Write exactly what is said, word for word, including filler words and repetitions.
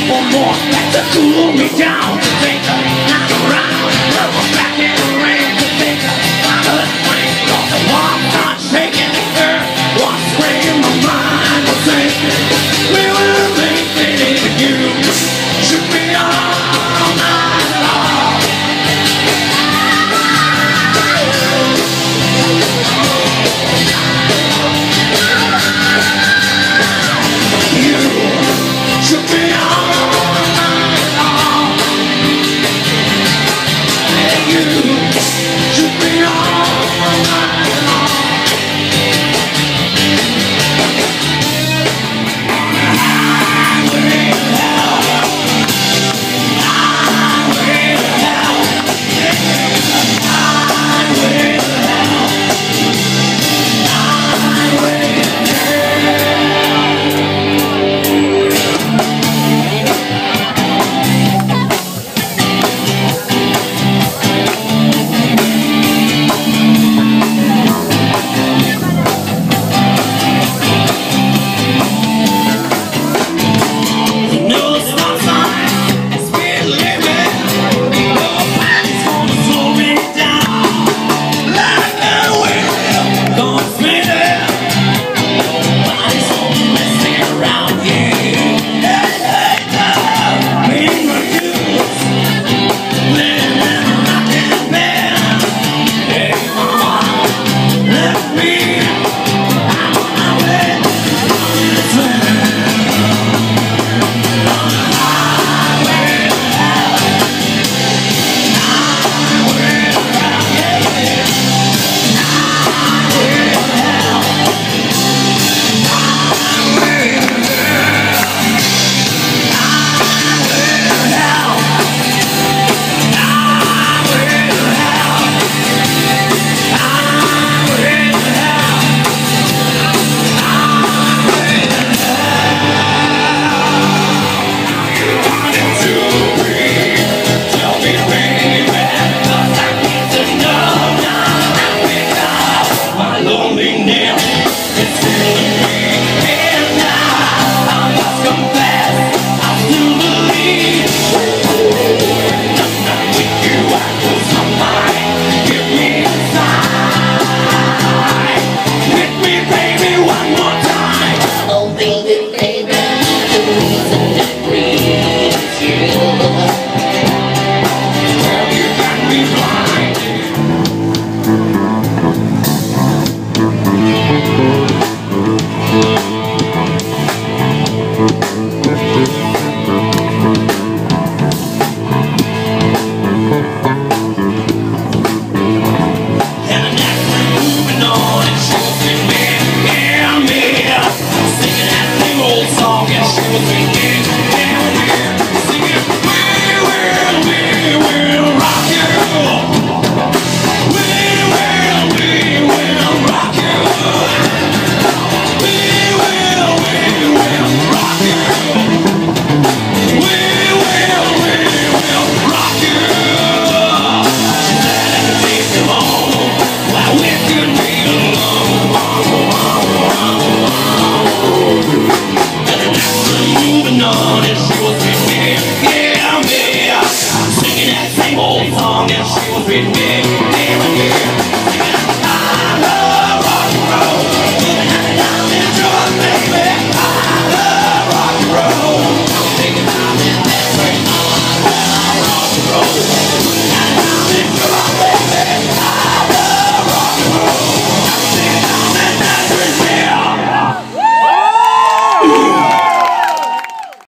couple more to cool me down, to take a knock around. We're back in the rain to take a final swing. Cause the walls start shaking, the earth was spraying, my mind was sinking. We were thinking of you, should be all night long. You should be all night long. You should be all night long. Highway to hell, highway to hell, highway to hell, highway to singing that same old song, and she was with me, there and here, singing